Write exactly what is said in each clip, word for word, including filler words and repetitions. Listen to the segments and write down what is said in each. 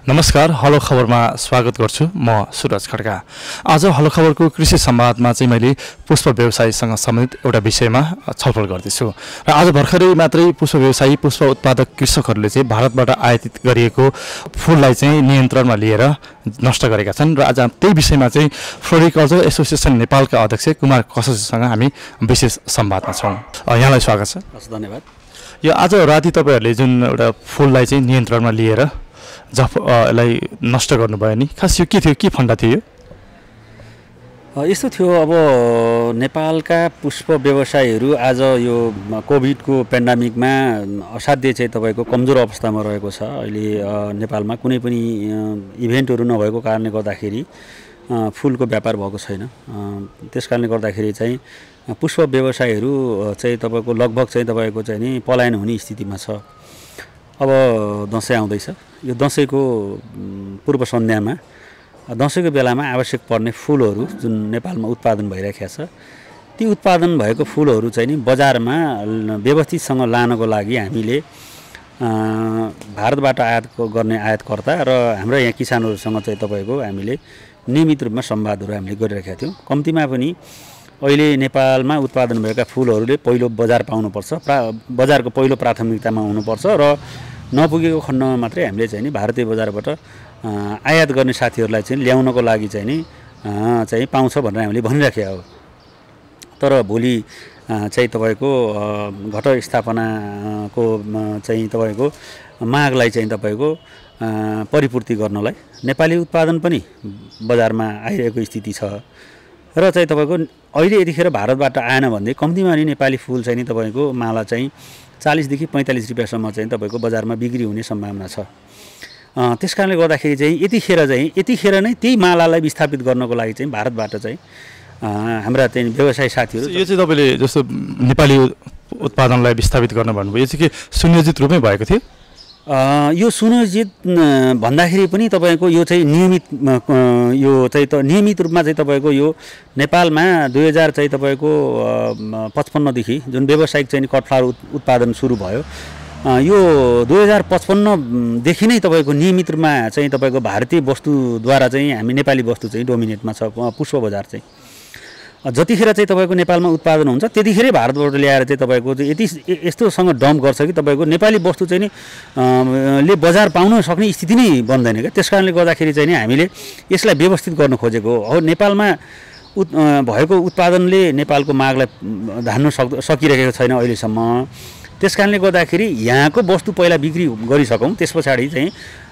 नमस्कार, हलो खबरमा स्वागत गर्छु। म सुरज खड्का। आज हलो खबरको कृषि संवादमा चाहिँ मैले पुष्प व्यवसायीसँग सम्बन्धित एउटा विषयमा छलफल गर्दैछु। र आज भर्खरै मात्रै पुष्प व्यवसायी पुष्प उत्पादक कृषकहरूले चाहिँ भारतबाट आयातित गरिएको फुललाई चाहिँ नियन्त्रणमा लिएर नष्ट गरेका छन्। र आज त्यही विषयमा चाहिँ फ्लोरिकल्चर एसोसिएसन नेपालका अध्यक्ष कुमार कसोजीसँग हामी विशेष संवादमा छौँ। यहाँलाई स्वागत छ। हस्, धन्यवाद। यो आज राति तपाईँहरूले जुन एउटा फुललाई चाहिँ नियन्त्रणमा लिएर जफलाई नष्ट गर्नुभयो नि, खास यो के थियो, के फन्डा थियो? यस्तो थियो, अब नेपालका पुष्प व्यवसायीहरू आज यो कोभिडको पेन्डामिकमा असाध्य चाहिँ तपाईँको कमजोर अवस्थामा रहेको छ। अहिले नेपालमा कुनै पनि इभेन्टहरू नभएको कारणले गर्दाखेरि फुलको व्यापार भएको छैन। त्यस कारणले गर्दाखेरि चाहिँ पुष्प व्यवसायीहरू चाहिँ तपाईँको लगभग चाहिँ तपाईँको चाहिँ नि पलायन हुने स्थितिमा छ। अब दसैँ आउँदैछ। यो दसैँको पूर्व सन्ध्यामा दसैँको बेलामा आवश्यक पर्ने फुलहरू जुन नेपालमा उत्पादन भइरहेको छ, ती उत्पादन भएको फुलहरू चाहिँ नि बजारमा व्यवस्थितसँग लानको लागि हामीले भारतबाट आयात गर्ने आयातकर्ता र हाम्रो यहाँ किसानहरूसँग चाहिँ तपाईँको हामीले नियमित रूपमा संवादहरू हामीले गरिरहेका थियौँ। कम्तीमा पनि अहिले नेपालमा उत्पादन भएका फुलहरूले पहिलो बजार पाउनुपर्छ, प्रा बजारको पहिलो प्राथमिकतामा हुनुपर्छ र नपुगेको खण्डमा मात्रै हामीले चाहिँ नि भारतीय बजारबाट आयात गर्ने साथीहरूलाई चाहिँ ल्याउनको लागि चाहिँ नि चाहिँ पाउँछ भनेर हामीले भनिराखेका हो। तर भोलि चाहिँ तपाईँको घट स्थापनाको चाहिँ तपाईँको मागलाई चाहिँ तपाईँको परिपूर्ति गर्नलाई नेपाली उत्पादन पनि बजारमा आइरहेको स्थिति छ। र चाहिँ तपाईँको अहिले यतिखेर भारतबाट आएन भने कम्तीमा नि नेपाली फुल चाहिँ नि तपाईँको माला चाहिँ चालीसदेखि पैँतालिस रुपियाँसम्म चाहिँ तपाईँको बजारमा बिक्री हुने सम्भावना छ। त्यस कारणले गर्दाखेरि चाहिँ यतिखेर चाहिँ यतिखेर नै त्यही मालालाई विस्थापित गर्नको लागि चाहिँ भारतबाट चाहिँ हाम्रा चाहिँ व्यवसाय साथीहरू यो चाहिँ तपाईँले जस्तो नेपाली उत्पादनलाई विस्थापित गर्न भन्नुभयो, यो चाहिँ के सुनियोजित रूपमै भएको थियो? यो सुनियोजित भन्दाखेरि पनि तपाईँको यो चाहिँ नियमित यो चाहिँ त नियमित रूपमा चाहिँ तपाईँको यो नेपालमा दुई हजार चाहिँ तपाईँको पचपन्नदेखि जुन व्यावसायिक चाहिँ कटफ्लावर उत्पादन सुरु भयो, यो दुई हजार पचपन्नदेखि नै तपाईँको नियमित रूपमा चाहिँ तपाईँको भारतीय वस्तुद्वारा चाहिँ हामी नेपाली वस्तु चाहिँ डोमिनेटमा छ। पुष्प बजार चाहिँ जतिखेर चाहिँ तपाईँको नेपालमा उत्पादन हुन्छ त्यतिखेरै भारतबाट ल्याएर चाहिँ तपाईँको यति यस्तोसँग डम्प गर्छ कि तपाईँको नेपाली वस्तु चाहिँ नि ले बजार पाउन सक्ने स्थिति नै बन्दैन क्या। त्यस कारणले गर्दाखेरि चाहिँ नि हामीले यसलाई व्यवस्थित गर्न खोजेको हो। नेपालमा उत् भएको उत्पादनले नेपालको मागलाई धान्न सक् सकिरहेको छैन अहिलेसम्म। त्यस कारणले गर्दाखेरि यहाँको वस्तु पहिला बिक्री गरिसकौँ, त्यस पछाडि चाहिँ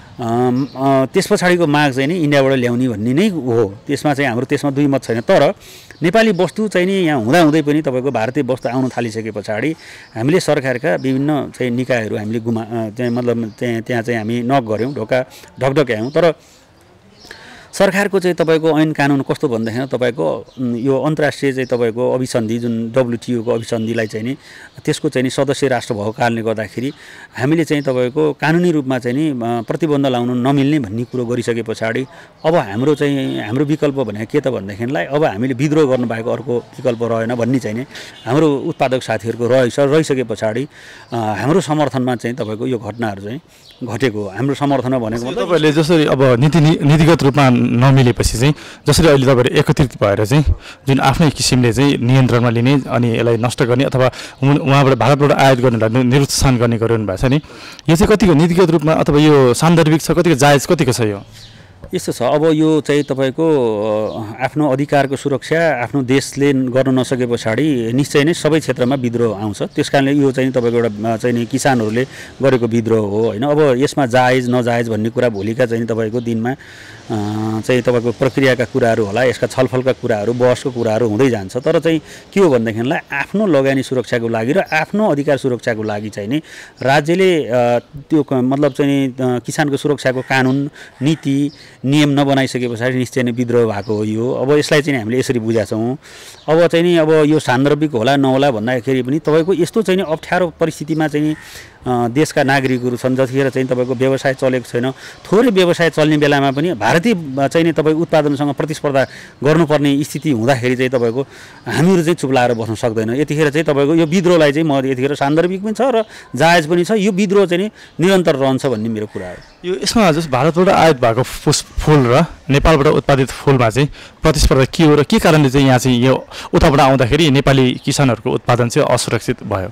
त्यस पछाडिको माग चाहिँ नि इन्डियाबाट ल्याउने भन्ने नै हो। त्यसमा चाहिँ हाम्रो त्यसमा दुई मत छैन। तर नेपाली वस्तु चाहिँ नि यहाँ हुँदाहुँदै पनि तपाईँको भारतीय वस्तु आउन थालिसके पछाडि हामीले सरकारका विभिन्न चाहिँ निकायहरू हामीले गुमा चाहिँ मतलब त्यहाँ त्यहाँ चाहिँ हामी नक गऱ्यौँ, ढोका ढकढक्यायौँ। तर सरकारको चाहिँ तपाईँको ऐन कानुन कस्तो भन्दाखेरि तपाईँको यो अन्तर्राष्ट्रिय चाहिँ तपाईँको अभिसन्धि जुन डब्लुटिओको अभिसन्धिलाई चाहिँ नि त्यसको चाहिँ नि सदस्य राष्ट्र भएको कारणले गर्दाखेरि हामीले चाहिँ तपाईँको कानुनी रूपमा चाहिँ नि प्रतिबन्ध लाउनु नमिल्ने भन्ने कुरो गरिसके पछाडि अब हाम्रो चाहिँ हाम्रो विकल्प भनेको के त भन्देखिलाई अब हामीले विद्रोह गर्नुबाहेक अर्को विकल्प रहेन भन्ने चाहिँ नि हाम्रो उत्पादक साथीहरूको रहेछ। रहिसके पछाडि हाम्रो समर्थनमा चाहिँ तपाईँको यो घटनाहरू चाहिँ घटेको हाम्रो समर्थनमा भनेको तपाईँले जसरी अब नीति नीतिगत रूपमा नमिलेपछि चाहिँ जसरी अहिले तपाईँहरू एकत्रित भएर चाहिँ जुन आफ्नै किसिमले चाहिँ नियन्त्रणमा लिने अनि यसलाई नष्ट गर्ने अथवा उहाँबाट भारतबाट आयात गर्नेलाई निरुत्साहन गर्ने गरिरहनु भएको छ नि, यो चाहिँ कतिको नीतिगत रूपमा अथवा यो सान्दर्भिक छ, कतिको जायज कतिको छ? यो यस्तो छ, अब यो चाहिँ तपाईँको आफ्नो अधिकारको सुरक्षा आफ्नो देशले गर्न नसके पछाडि निश्चय नै सबै क्षेत्रमा विद्रोह आउँछ। त्यस कारणले यो चाहिँ तपाईँको एउटा चाहिँ नि किसानहरूले गरेको विद्रोह हो होइन। अब यसमा जायज नजायज भन्ने कुरा भोलिका चाहिँ तपाईँको दिनमा चाहिँ तपाईँको प्रक्रियाका कुराहरू होला, यसका छलफलका कुराहरू बहसको कुराहरू हुँदै जान्छ। तर चाहिँ के हो भनेदेखिलाई आफ्नो लगानी सुरक्षाको लागि र आफ्नो अधिकार सुरक्षाको लागि चाहिँ नि राज्यले त्यो मतलब चाहिँ किसानको सुरक्षाको कानुन नीति नियम नबनाइसके पछाडि निश्चय नै विद्रोह भएको हो यो। अब यसलाई चाहिँ हामीले यसरी बुझेका छौँ। अब चाहिँ नि अब यो सान्दर्भिक होला नहोला भन्दाखेरि पनि तपाईँको यस्तो चाहिँ नि अप्ठ्यारो परिस्थितिमा चाहिँ देशका नागरिकहरू छन् जतिखेर चाहिँ तपाईँको व्यवसाय चलेको छैन थोरै व्यवसाय चल्ने बेलामा पनि भारतीय चाहिँ नि तपाईँको उत्पादनसँग प्रतिस्पर्धा गर्नुपर्ने स्थिति हुँदाखेरि चाहिँ तपाईँको हामीहरू चाहिँ चुप लाएर बस्न सक्दैन यतिखेर चाहिँ तपाईँको यो विद्रोहलाई चाहिँ म यतिखेर सान्दर्भिक पनि छ र जायज पनि छ यो विद्रोह चाहिँ नि निरन्तर रहन्छ भन्ने मेरो कुरा हो यो यसमा जस भारतबाट आयात भएको पुष्प फुल र नेपालबाट उत्पादित फुलमा चाहिँ प्रतिस्पर्धा के हो र के कारणले चाहिँ यहाँ चाहिँ यो उताबाट आउँदाखेरि नेपाली किसानहरूको उत्पादन चाहिँ असुरक्षित भयो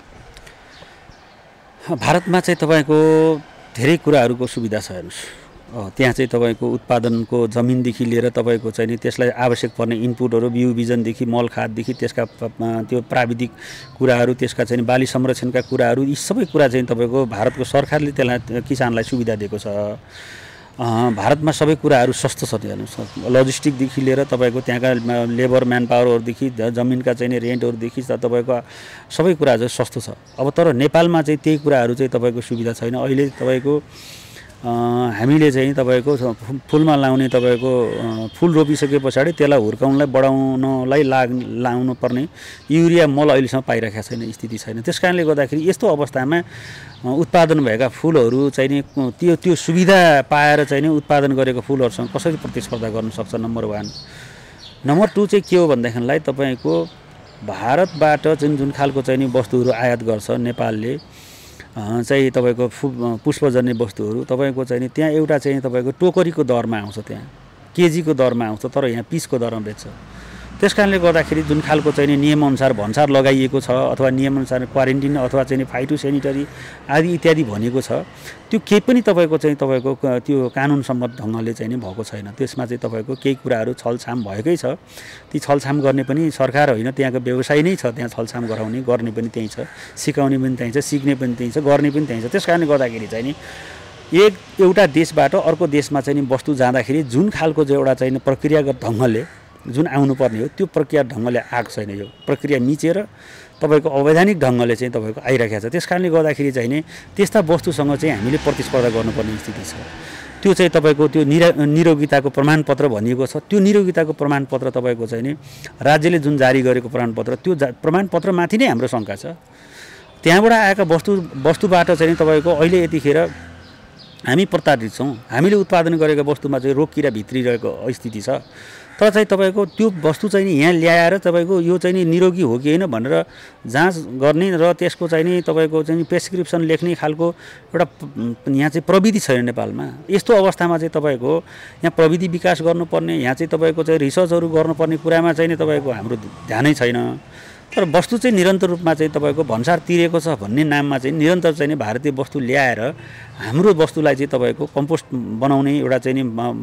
भारतमा चाहिँ तपाईँको धेरै कुराहरूको सुविधा छ हेर्नुहोस् त्यहाँ चाहिँ तपाईँको उत्पादनको जमिनदेखि लिएर तपाईँको चाहिँ नि त्यसलाई आवश्यक पर्ने इनपुटहरू बिउ बिजनदेखि मल खाददेखि त्यसका त्यो प्राविधिक कुराहरू त्यसका चाहिँ बाली संरक्षणका कुराहरू यी सबै कुरा चाहिँ तपाईँको भारतको सरकारले त्यसलाई किसानलाई सुविधा दिएको छ भारतमा सबै कुराहरू सस्तो छ हेर्नुहोस् लजिस्टिकदेखि लिएर तपाईँको त्यहाँका लेबर म्यान पावरहरूदेखि जमिनका चाहिँ रेन्टहरूदेखि तपाईँको सबै कुरा चाहिँ सस्तो छ अब तर नेपालमा चाहिँ त्यही कुराहरू चाहिँ तपाईँको सुविधा छैन अहिले तपाईँको हामीले चाहिँ तपाईँको फुलमा लाउने तपाईँको फुल रोपिसके पछाडि त्यसलाई हुर्काउनलाई बढाउनलाई लाग लाउनु पर्ने युरिया मल अहिलेसम्म पाइरहेको छैन स्थिति छैन त्यस कारणले गर्दाखेरि यस्तो अवस्थामा उत्पादन भएका फुलहरू चाहिँ नि त्यो त्यो सुविधा पाएर चाहिँ नि उत्पादन गरेको फुलहरूसँग कसरी प्रतिस्पर्धा गर्न सक्छ नम्बर वान नम्बर टू चाहिँ के हो भनेदेखिलाई तपाईँको भारतबाट जुन जुन खालको चाहिँ नि वस्तुहरू आयात गर्छ नेपालले चाहिँ तपाईँको फु पुष्पजन्य वस्तुहरू तपाईँको चाहिँ नि त्यहाँ एउटा चाहिँ तपाईँको टोकरीको दरमा आउँछ त्यहाँ केजीको दरमा आउँछ तर यहाँ पिसको दरमा बेच्छ त्यस कारणले गर्दाखेरि जुन खालको चाहिँ नियमअनुसार भन्सार लगाइएको छ अथवा नियमअनुसार क्वारेन्टिन अथवा चाहिँ फाइटो सेनिटरी आदि इत्यादि भनेको छ त्यो केही पनि तपाईँको चाहिँ तपाईँको त्यो कानुन सम्मत ढङ्गले चाहिँ नि भएको छैन त्यसमा चाहिँ तपाईँको केही कुराहरू छलछाम भएकै छ ती छलछाम गर्ने पनि सरकार होइन त्यहाँको व्यवसाय नै छ त्यहाँ छलछाम गराउने गर्ने पनि त्यही छ सिकाउने पनि त्यही छ सिक्ने पनि त्यही छ गर्ने पनि त्यही छ त्यस कारणले गर्दाखेरि चाहिँ नि एक एउटा देशबाट अर्को देशमा चाहिँ नि वस्तु जाँदाखेरि जुन खालको चाहिँ एउटा चाहिँ प्रक्रियागत ढङ्गले जुन आउनुपर्ने हो त्यो प्रक्रिया ढङ्गले आएको छैन यो प्रक्रिया मिचेर तपाईँको अवैधानिक ढङ्गले चाहिँ तपाईँको आइरहेको छ त्यस कारणले गर्दाखेरि चाहिँ नि त्यस्ता वस्तुसँग चाहिँ हामीले प्रतिस्पर्धा गर्नुपर्ने स्थिति छ त्यो चाहिँ तपाईँको त्यो निरा निरोगिताको प्रमाणपत्र भनिएको छ त्यो निरोगिताको प्रमाणपत्र तपाईँको चाहिँ नि राज्यले जुन जारी गरेको प्रमाणपत्र त्यो जा प्रमाणपत्रमाथि नै हाम्रो शङ्का छ त्यहाँबाट आएका वस्तु वस्तुबाट चाहिँ तपाईँको अहिले यतिखेर हामी प्रताडित छौँ हामीले उत्पादन गरेको वस्तुमा चाहिँ रोग किरा भित्रिरहेको स्थिति छ तर चाहिँ तपाईँको त्यो वस्तु चाहिँ नि यहाँ ल्याएर तपाईँको यो चाहिँ नि निरोगी हो कि होइन भनेर जाँच गर्ने र त्यसको चाहिँ नि तपाईँको चाहिँ प्रेस्क्रिप्सन लेख्ने खालको एउटा यहाँ चाहिँ प्रविधि छैन नेपालमा यस्तो अवस्थामा चाहिँ तपाईँको यहाँ प्रविधि विकास गर्नुपर्ने यहाँ चाहिँ तपाईँको चाहिँ रिसर्चहरू गर्नुपर्ने कुरामा चाहिँ नि तपाईँको हाम्रो ध्यानै छैन तर वस्तु चाहिँ निरन्तर रूपमा चाहिँ तपाईँको भन्सार तिरेको छ भन्ने नाममा चाहिँ निरन्तर चाहिँ भारतीय वस्तु ल्याएर हाम्रो वस्तुलाई चाहिँ तपाईँको कम्पोस्ट बनाउने एउटा चाहिँ नि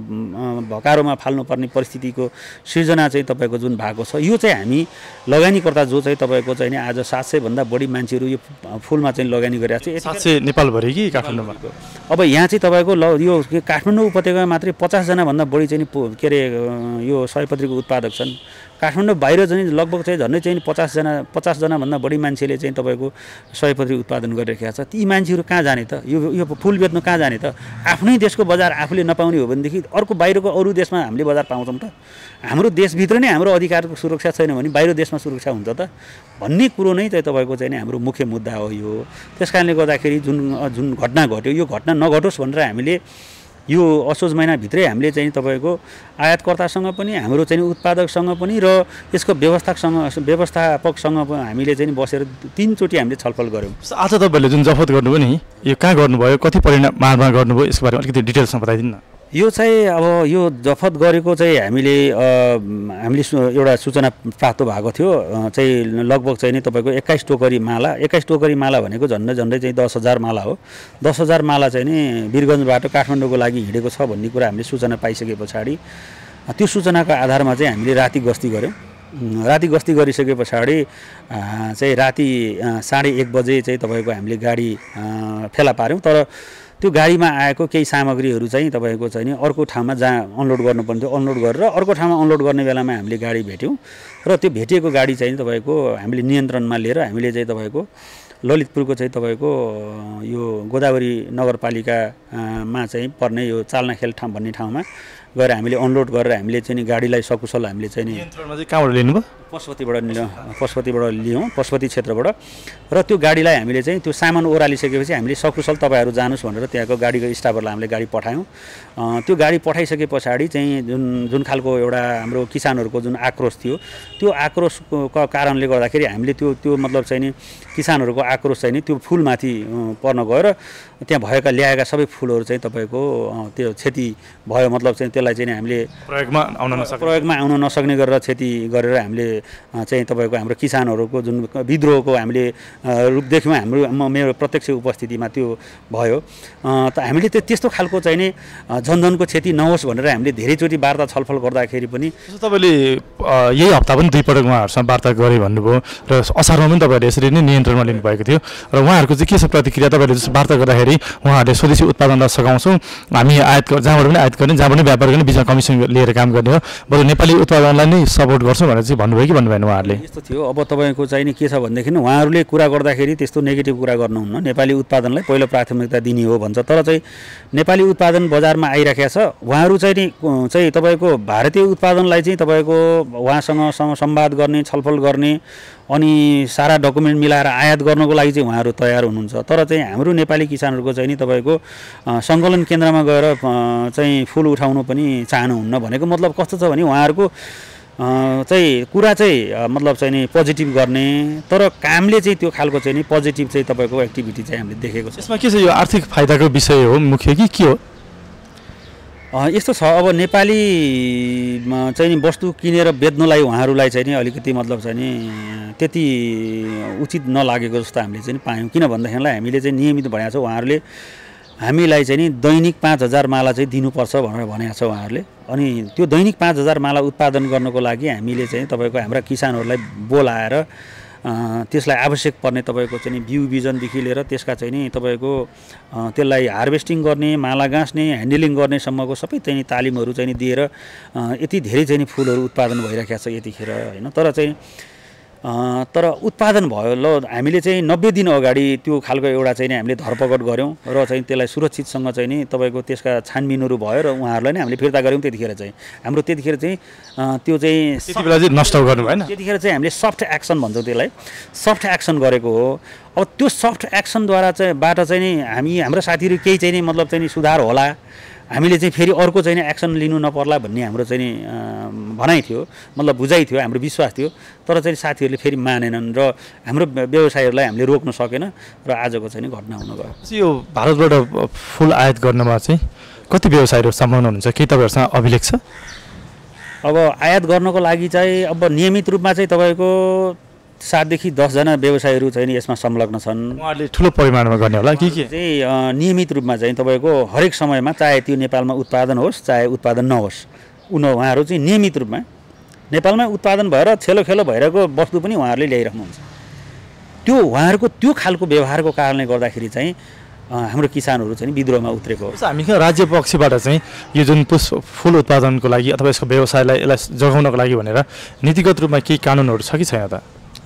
भकारोमा फाल्नुपर्ने परिस्थितिको सृजना चाहिँ तपाईँको जुन भएको छ यो चाहिँ हामी लगानीकर्ता जो चाहिँ तपाईँको चाहिँ नि आज सात सयभन्दा बढी मान्छेहरू यो फुलमा चाहिँ लगानी गरिरहेको छ सात सय नेपालभरि कि काठमाडौँमा अब यहाँ चाहिँ तपाईँको ल यो काठमाडौँ उपत्यकामा मात्रै पचासजनाभन्दा बढी चाहिँ के अरे यो सयपत्रीको उत्पादक छन् काठमाडौँ बाहिर चाहिँ लगभग चाहिँ झन्डै चाहिँ पचासजना पचासजनाभन्दा बढी मान्छेले चाहिँ तपाईँको सयपत्री उत्पादन गरिरहेका छ ती मान्छेहरू कहाँ जाने त यो यो फुल बेच्नु कहाँ जाने त आफ्नै देशको बजार आफूले नपाउने हो भनेदेखि अर्को बाहिरको अरू देशमा हामीले बजार पाउँछौँ त हाम्रो देशभित्र नै हाम्रो अधिकारको सुरक्षा छैन भने बाहिर देशमा सुरक्षा हुन्छ त भन्ने कुरो नै चाहिँ तपाईँको चाहिँ हाम्रो मुख्य मुद्दा हो यो त्यस कारणले गर्दाखेरि जुन जुन घटना घट्यो यो घटना नघटोस् भनेर हामीले यो असोज महिनाभित्रै हामीले चाहिँ तपाईँको आयातकर्तासँग पनि हाम्रो चाहिँ उत्पादकसँग पनि र यसको व्यवस्थासँग व्यवस्थापकसँग हामीले चाहिँ बसेर तीनचोटि हामीले छलफल गऱ्यौँ आज तपाईँहरूले जुन जफत गर्नुभयो नि यो कहाँ गर्नुभयो कति परिमाणमा गर्नुभयो यसको बारेमा अलिकति डिटेल्समा बताइदिनु न यो चाहिँ अब यो जफत गरेको चाहिँ हामीले हामीले एउटा सूचना प्राप्त भएको थियो चाहिँ लगभग चाहिँ नि तपाईँको एक्काइस टोकरी माला एक्काइस टोकरी माला भनेको झन्डै झन्डै चाहिँ दस हजार माला हो दस हजार माला चाहिँ नि वीरगन्जबाट काठमाडौँको लागि हिँडेको छ भन्ने कुरा हामीले सूचना पाइसके पछाडि त्यो सूचनाको आधारमा चाहिँ हामीले राति गस्ती गऱ्यौँ राति गस्ती गरिसके पछाडि चाहिँ राति साढे एक बजे चाहिँ तपाईँको हामीले गाडी फेला पार्यौँ तर त्यो गाडीमा आएको केही सामग्रीहरू चाहिँ तपाईँको चाहिँ नि अर्को ठाउँमा जहाँ अनलोड गर्नुपर्ने थियो अनलोड गरेर अर्को ठाउँमा अनलोड गर्ने बेलामा हामीले गाडी भेट्यौँ र त्यो भेटिएको गाडी चाहिँ तपाईँको हामीले नियन्त्रणमा लिएर हामीले चाहिँ तपाईँको ललितपुरको चाहिँ तपाईँको यो गोदावरी नगरपालिकामा चाहिँ पर्ने यो चाल्नाखेल ठाउँ भन्ने ठाउँमा गएर हामीले अनलोड गरेर हामीले चाहिँ नि गाडीलाई सकुशल हामीले चाहिँ नि नियन्त्रणमा चाहिँ कहाँबाट लिनुभयो पशुपतिबाट पशुपतिबाट लियौँ, पशुपति क्षेत्रबाट। र त्यो गाडीलाई हामीले चाहिँ त्यो सामान ओह्रालिसकेपछि हामीले सकुशल तपाईँहरू जानुहोस् भनेर त्यहाँको गाडीको स्टाफहरूलाई हामीले गाडी पठायौँ। त्यो गाडी पठाइसके पछाडि चाहिँ जुन जुन खालको एउटा हाम्रो किसानहरूको जुन आक्रोश थियो, त्यो आक्रोशको कारणले गर्दाखेरि हामीले त्यो त्यो मतलब चाहिँ नि किसानहरूको आक्रोश चाहिँ नि त्यो फुलमाथि पर्न गएर त्यहाँ भएका ल्याएका सबै फुलहरू चाहिँ तपाईँको त्यो क्षति भयो। मतलब चाहिँ त्यसलाई चाहिँ हामीले प्रयोगमा आउन नसक्ने प्रयोगमा आउन नसक्ने गरेर क्षति गरेर हामीले चाहिँ तपाईँको हाम्रो किसानहरूको जुन विद्रोहको हामीले रूप देख्यौँ। हाम्रो मेरो प्रत्यक्ष उपस्थितिमा त्यो भयो। त हामीले त्यो त्यस्तो खालको चाहिँ नि जनधनको क्षति नहोस् भनेर हामीले धेरैचोटि वार्ता छलफल गर्दाखेरि पनि तपाईँले यही हप्ता पनि दुईपटक उहाँहरूसँग वार्ता गरेँ भन्नुभयो र असारमा पनि तपाईँहरूले यसरी नै नियन्त्रणमा लिनुभएको थियो र उहाँहरूको चाहिँ के छ प्रतिक्रिया? तपाईँहरूले जस्तो वार्ता गर्दाखेरि उहाँहरूले स्वदेशी उत्पादनलाई सघाउँछौँ, हामी आयात जहाँबाट पनि आयात गर्ने, जहाँ पनि व्यापार गर्ने, बिचमा कमिसन लिएर काम गर्ने हो, बरु नेपाली उत्पादनलाई नै सपोर्ट गर्छौँ भनेर चाहिँ भन्नुभयो कि भन्नुभएन उहाँहरूले? यस्तो थियो। अब तपाईँको चाहिँ नि के छ भनेदेखि उहाँहरूले कुरा गर्दाखेरि त्यस्तो नेगेटिभ कुरा गर्नुहुन्न, नेपाली उत्पादनलाई पहिलो प्राथमिकता दिने हो भन्छ। तर चाहिँ नेपाली उत्पादन बजारमा आइराखेको छ, उहाँहरू चाहिँ नि चाहिँ तपाईँको भारतीय उत्पादनलाई चाहिँ तपाईँको उहाँसँग संवाद गर्ने, छलफल गर्ने अनि सारा डकुमेन्ट मिलाएर आयात गर्नको लागि चाहिँ उहाँहरू तयार हुनुहुन्छ। तर चाहिँ हाम्रो नेपाली किसानहरूको चाहिँ नि तपाईँको सङ्कलन केन्द्रमा गएर चाहिँ फुल उठाउनु पनि चाहनुहुन्न भनेको मतलब कस्तो छ भने उहाँहरूको चाहिँ कुरा चाहिँ मतलब चाहिँ नि पोजिटिभ गर्ने, तर कामले चाहिँ त्यो खालको चाहिँ नि पोजिटिभ चाहिँ तपाईँको एक्टिभिटी चाहिँ हामीले देखेको छ। यसमा के छ, यो आर्थिक फाइदाको विषय हो मुख्य कि के हो? यस्तो छ, अब नेपाली चाहिँ नि वस्तु किनेर बेच्नलाई उहाँहरूलाई चाहिँ नि अलिकति मतलब चाहिँ नि त्यति उचित नलागेको जस्तो हामीले चाहिँ पायौँ। किन भन्दाखेरिलाई हामीले चाहिँ नियमित भनेको छ, उहाँहरूले हामीलाई चाहिँ नि दैनिक पाँच हजार माला चाहिँ दिनुपर्छ भनेर भनेको छ उहाँहरूले। अनि त्यो दैनिक पाँच हजार माला उत्पादन गर्नको लागि हामीले चाहिँ तपाईँको हाम्रा किसानहरूलाई बोलाएर त्यसलाई आवश्यक पर्ने तपाईँको चाहिँ बिउ बिजनदेखि लिएर त्यसका चाहिँ नि तपाईँको त्यसलाई हार्भेस्टिङ गर्ने, माला गाँस्ने, ह्यान्डलिङ गर्नेसम्मको सबै चाहिँ तालिमहरू चाहिँ दिएर यति धेरै चाहिँ नि फुलहरू उत्पादन भइरहेको छ यतिखेर होइन। तर चाहिँ तर उत्पादन भयो ल, हामीले चाहिँ नब्बे दिन अगाडि त्यो खालको एउटा चाहिँ नि हामीले धरपकड गऱ्यौँ र चाहिँ त्यसलाई सुरक्षितसँग चाहिँ नि तपाईँको त्यसका छानबिनहरू भयो र उहाँहरूलाई नै हामीले फिर्ता गऱ्यौँ। त्यतिखेर चाहिँ हाम्रो त्यतिखेर चाहिँ त्यो चाहिँ त्यति बेला चाहिँ नष्ट गर्नु भएन, त्यतिखेर चाहिँ हामीले सफ्ट एक्सन भन्छौँ त्यसलाई, सफ्ट एक्सन गरेको हो। अब त्यो सफ्ट एक्सनद्वारा चाहिँ बाट चाहिँ नि हामी हाम्रो साथीहरू केही चाहिँ नि मतलब चाहिँ नि सुधार होला, हामीले चाहिँ फेरि अर्को चाहिँ एक्सन लिनु नपर्ला भन्ने हाम्रो चाहिँ नि भनाइ थियो, मतलब बुझाइ थियो, हाम्रो विश्वास थियो। तर चाहिँ साथीहरूले फेरि मानेनन् र हाम्रो व्यवसायहरूलाई हामीले रोक्न सकेन र आजको चाहिँ घटना हुन गयो। यो भारतबाट फुल आयात गर्नमा चाहिँ कति व्यवसायहरू सम्भावना हुन्छ, के तपाईँहरूसँग अभिलेख छ? अब आयात गर्नको लागि चाहिँ अब नियमित रूपमा चाहिँ तपाईँको सातदेखि दसजना व्यवसायीहरू चाहिँ यसमा संलग्न छन्। उहाँहरूले ठुलो परिमाणमा गर्ने होला के के चाहिँ नियमित रूपमा चाहिँ तपाईँको हरेक समयमा चाहे त्यो नेपालमा उत्पादन होस् चाहे उत्पादन नहोस्, उन उहाँहरू चाहिँ नियमित रूपमा नेपालमै उत्पादन भएर छेलो खेलो भइरहेको वस्तु पनि उहाँहरूले ल्याइराख्नुहुन्छ। त्यो उहाँहरूको त्यो खालको व्यवहारको कारणले गर्दाखेरि चाहिँ हाम्रो किसानहरू चाहिँ विद्रोहमा उत्रेको हो। हामी राज्य पक्षबाट चाहिँ यो जुन पुष्प फुल उत्पादनको लागि अथवा यसको व्यवसायलाई यसलाई जगाउनको लागि भनेर नीतिगत रूपमा केही कानुनहरू छ कि छैन त?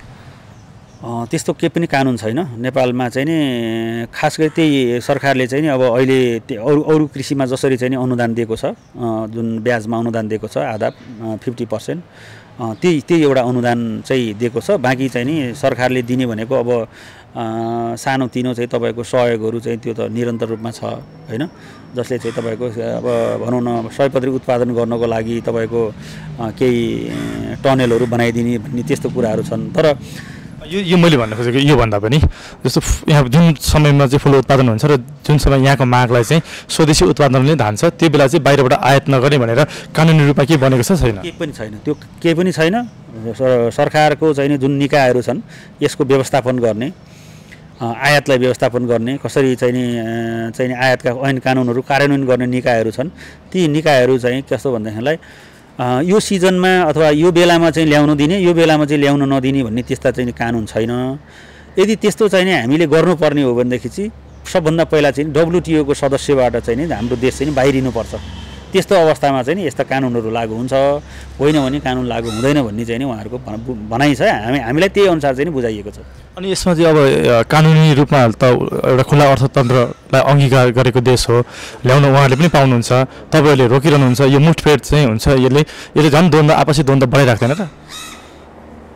त्यस्तो केही पनि कानुन छैन नेपालमा चाहिँ नि। खास गरी त्यही सरकारले चाहिँ नि अब अहिले अरू अरू कृषिमा जसरी चाहिँ नि अनुदान दिएको छ, जुन ब्याजमा अनुदान दिएको छ आधा फिफ्टी पर्सेन्ट, त्यही त्यही एउटा अनुदान चाहिँ दिएको छ। बाँकी चाहिँ नि सरकारले दिने भनेको अब सानो तिनो चाहिँ तपाईँको सहयोगहरू चाहिँ त्यो त निरन्तर रूपमा छ होइन, जसले चाहिँ तपाईँको अब भनौँ न सयपत्री उत्पादन गर्नको लागि तपाईँको केही टनेलहरू बनाइदिने भन्ने त्यस्तो कुराहरू छन्। तर यो यो मैले भन्न खोजेको यो भन्दा पनि जस्तो यहाँ जुन समयमा चाहिँ फुल उत्पादन हुन्छ र जुन समय यहाँको मागलाई चाहिँ स्वदेशी उत्पादनले धान्छ, त्यो बेला चाहिँ बाहिरबाट आयात नगर्ने भनेर कानुनी रूपमा के बनेको छ छैन? केही पनि छैन, त्यो केही पनि छैन। सरकारको चाहिँ जुन निकायहरू छन् यसको व्यवस्थापन गर्ने, आयातलाई व्यवस्थापन गर्ने, कसरी चाहिँ नि चाहिँ आयातका ऐन कानुनहरू कार्यान्वयन गर्ने निकायहरू छन्। ती निकायहरू चाहिँ कस्तो भन्दाखेरिलाई यो सिजनमा अथवा यो बेलामा चाहिँ ल्याउनु दिने, यो बेलामा चाहिँ ल्याउन नदिने भन्ने त्यस्ता चाहिँ कानुन छैन। यदि त्यस्तो चाहिँ नि हामीले गर्नुपर्ने हो भनेदेखि चाहिँ सबभन्दा पहिला चाहिँ डब्लुटिओको सदस्यबाट चाहिँ नि हाम्रो देश चाहिँ बाहिरिनुपर्छ। त्यस्तो अवस्थामा चाहिँ नि यस्ता कानुनहरू लागू हुन्छ, होइन भने कानुन लागू हुँदैन भन्ने चाहिँ नि उहाँहरूको भनाइ छ। हामी हामीलाई त्यही अनुसार चाहिँ बुझाइएको छ। अनि यसमा चाहिँ अब कानुनी रूपमा त एउटा खुला अर्थतन्त्रलाई अङ्गीकार गरेको देश हो, ल्याउन उहाँहरूले पनि पाउनुहुन्छ, तपाईँहरूले रोकिरहनुहुन्छ, यो मुठभेड चाहिँ हुन्छ, यसले यसले झन् द्वन्द्व आपसी द्वन्द्व बढाइराख्दैन त?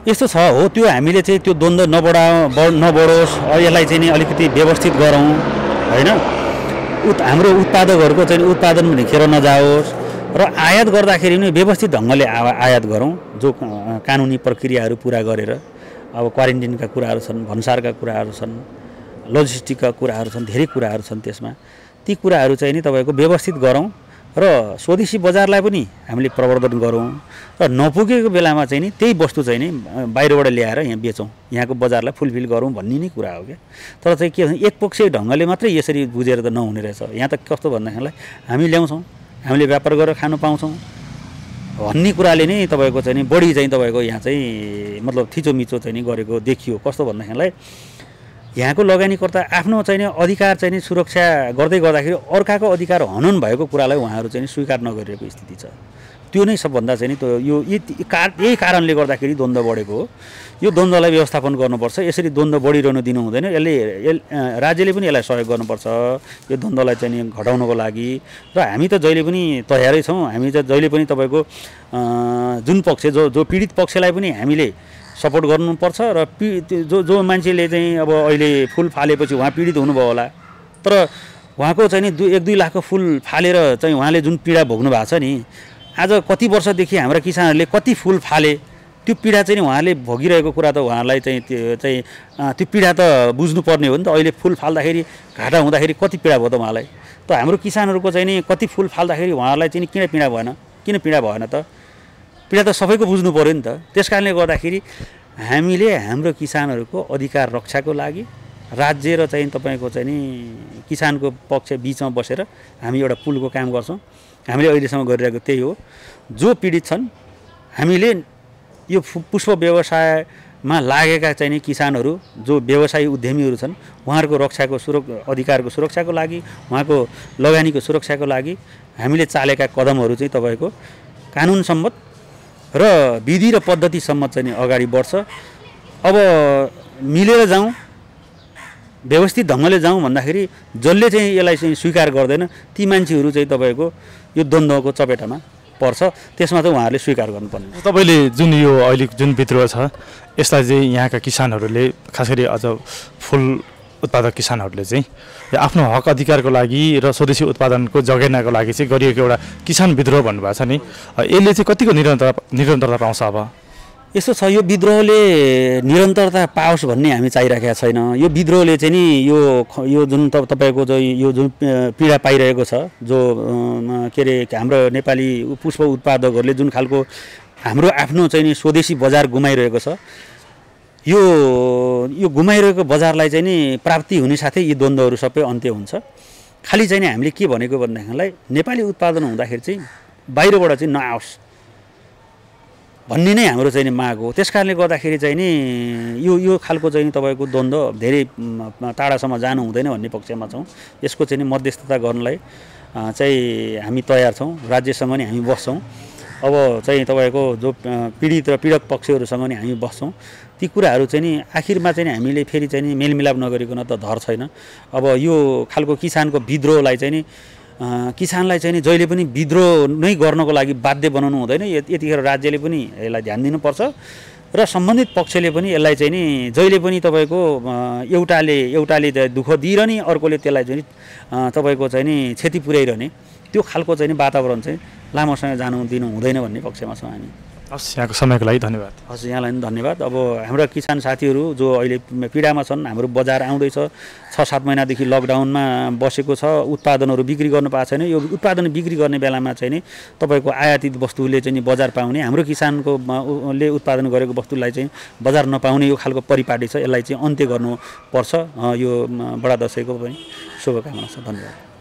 यस्तो छ हो, त्यो हामीले चाहिँ त्यो द्वन्द्व नबढा नबढोस्, यसलाई चाहिँ नि अलिकति व्यवस्थित गरौँ होइन। उत् हाम्रो उत्पादकहरूको चाहिँ उत्पादन पनि खेर नजाओस् र आयात गर्दाखेरि पनि व्यवस्थित ढङ्गले आयात गरौँ, जो कानुनी प्रक्रियाहरू पुरा गरेर। अब क्वारेन्टिनका कुराहरू छन्, भन्सारका कुराहरू छन्, लजिस्टिकका कुराहरू छन्, धेरै कुराहरू छन् त्यसमा। ती कुराहरू चाहिँ नि तपाईँको व्यवस्थित गरौँ र स्वदेशी बजारलाई पनि हामीले प्रवर्धन गरौँ र नपुगेको बेलामा चाहिँ नि त्यही वस्तु चाहिँ नि बाहिरबाट ल्याएर यहाँ बेचौँ, यहाँको बजारलाई फुलफिल गरौँ भन्ने नै कुरा हो क्या। तर चाहिँ के भन्छ, एकपक्षीय ढङ्गले मात्रै यसरी बुझेर त नहुने रहेछ। यहाँ त कस्तो भन्दाखेरिलाई हामी ल्याउँछौँ, हामीले व्यापार गरेर खानु पाउँछौँ भन्ने कुराले नै तपाईँको चाहिँ नि बढी चाहिँ तपाईँको यहाँ चाहिँ मतलब थिचोमिचो चाहिँ नि गरेको देखियो। कस्तो भन्दाखेरिलाई यहाँको लगानीकर्ता आफ्नो चाहिँ नि अधिकार चाहिँ नि सुरक्षा गर्दै गर्दाखेरि अर्काको अधिकार हनन भएको कुरालाई उहाँहरू चाहिँ स्वीकार नगरिरहेको स्थिति छ। त्यो नै सबभन्दा चाहिँ नि त्यो यो यही कारणले गर्दाखेरि द्वन्द्व बढेको हो। यो द्वन्द्वलाई व्यवस्थापन गर्नुपर्छ। यसरी द्वन्द्व बढिरहनु दिनु हुँदैन। यसले राज्यले पनि यसलाई सहयोग गर्नुपर्छ यो द्वन्द्वलाई चाहिँ नि घटाउनको लागि। र हामी त जहिले पनि तयारै छौँ। हामी त जहिले पनि तपाईँको जुन पक्ष जो जो पीडित पक्षलाई पनि हामीले सपोर्ट गर्नुपर्छ र पी जो जो मान्छेले चाहिँ अब अहिले फुल फालेपछि उहाँ पीडित हुनुभयो होला, तर उहाँको चाहिँ नि दुई एक दुई लाखको फुल फालेर चाहिँ उहाँले जुन पीडा भोग्नु भएको छ नि, आज कति वर्षदेखि हाम्रा किसानहरूले कति फुल फाले, त्यो पीडा चाहिँ नि उहाँले भोगिरहेको कुरा त उहाँलाई चाहिँ त्यो चाहिँ त्यो पीडा त बुझ्नुपर्ने हो नि त। अहिले फुल फाल्दाखेरि घाटा हुँदाखेरि कति पीडा भयो त उहाँलाई। त हाम्रो किसानहरूको चाहिँ नि कति फुल फाल्दाखेरि उहाँहरूलाई चाहिँ किन पीडा भएन, किन पीडा भएन त? पीडा त सबैको बुझ्नु पऱ्यो नि त। त्यस कारणले गर्दाखेरि हामीले हाम्रो किसानहरूको अधिकार रक्षाको लागि राज्य र चाहिँ तपाईँको चाहिँ नि किसानको पक्ष बिचमा बसेर हामी एउटा पुलको काम गर्छौँ। हामीले अहिलेसम्म गरिरहेको त्यही हो। जो पीडित छन् हामीले यो पुष्प व्यवसायमा लागेका चाहिँ नि किसानहरू, जो व्यवसायी उद्यमीहरू छन्, उहाँहरूको रक्षाको सुरक्षा अधिकारको सुरक्षाको लागि, उहाँको लगानीको सुरक्षाको लागि हामीले चालेका कदमहरू चाहिँ तपाईँको कानुन सम्मत र विधि र पद्धति सम्मत चाहिँ अगाडि बढ्छ। अब मिलेर जाउँ, व्यवस्थित ढङ्गले जाउँ भन्दाखेरि जसले चाहिँ यसलाई चाहिँ स्वीकार गर्दैन ती मान्छेहरू चाहिँ तपाईँको यो द्वन्द्वको चपेटामा पर्छ। त्यसमा चाहिँ उहाँहरूले स्वीकार गर्नुपर्ने। तपाईँले जुन यो अहिले जुन विद्रोह छ यसलाई चाहिँ यहाँका किसानहरूले खास गरी अझ फुल उत्पादक किसानहरूले चाहिँ आफ्नो हक अधिकारको लागि र स्वदेशी उत्पादनको जगेर्नाको लागि चाहिँ गरिएको एउटा किसान विद्रोह भन्नुभएको छ नि, यसले चाहिँ कतिको निरन्तरता निरन्तरता पाउँछ? अब यस्तो छ, यो विद्रोहले निरन्तरता पाओस् भन्ने हामी चाहिरहेका छैन। यो विद्रोहले चाहिँ नि यो यो जुन तपाईँको जो यो जुन पीडा पाइरहेको छ, जो के अरे हाम्रो नेपाली पुष्प उत्पादकहरूले जुन खालको हाम्रो आफ्नो चाहिँ नि स्वदेशी बजार गुमाइरहेको छ, यो यो गुमाइरहेको बजारलाई चाहिँ नि प्राप्ति हुने साथै यी द्वन्द्वहरू सबै अन्त्य हुन्छ। खालि चाहिँ नि हामीले के भनेको भन्दाखेरिलाई नेपाली उत्पादन हुँदाखेरि चाहिँ बाहिरबाट चाहिँ नआओस् भन्ने नै हाम्रो चाहिँ नि माग हो। त्यस कारणले गर्दाखेरि चाहिँ नि यो यो खालको चाहिँ तपाईँको द्वन्द्व धेरै टाढासम्म जानु हुँदैन भन्ने पक्षमा छौँ। यसको चाहिँ नि मध्यस्थता गर्नलाई चाहिँ हामी तयार छौँ। राज्यसँग नि हामी बस्छौँ। अब चाहिँ तपाईँको जो पीडित र पीडक पक्षहरूसँग नि हामी बस्छौँ। ती कुराहरू चाहिँ नि आखिरमा चाहिँ नि हामीले फेरि चाहिँ नि मेलमिलाप नगरिकन त धर छैन। अब यो खालको किसानको विद्रोहलाई चाहिँ नि किसानलाई चाहिँ नि जहिले पनि विद्रोह नै गर्नको लागि बाध्य बनाउनु हुँदैन। यतिखेर राज्यले पनि यसलाई ध्यान दिनुपर्छ र सम्बन्धित पक्षले पनि यसलाई चाहिँ नि जहिले पनि तपाईँको एउटाले एउटाले दुःख दिइरहने, अर्कोले त्यसलाई चाहिँ तपाईँको चाहिँ नि क्षति पुर्याइरहने, त्यो खालको चाहिँ नि वातावरण चाहिँ लामो समय जानु दिनु हुँदैन भन्ने पक्षमा छौँ हामी। हस्, यहाँको समयको लागि धन्यवाद। हस्, यहाँलाई पनि धन्यवाद। अब हाम्रा किसान साथीहरू जो अहिले पीडामा छन्, हाम्रो बजार आउँदैछ, छ सात महिनादेखि लकडाउनमा बसेको छ, उत्पादनहरू बिक्री गर्नु पाएको छैन। यो उत्पादन बिक्री गर्ने बेलामा चाहिँ नि तपाईँको आयातित वस्तुले चाहिँ नि बजार पाउने, हाम्रो किसानको ले उत्पादन गरेको वस्तुलाई चाहिँ बजार नपाउने यो खालको परिपाटी छ। यसलाई चाहिँ अन्त्य गर्नुपर्छ। यो बडा दसैँको पनि शुभकामना छ। धन्यवाद।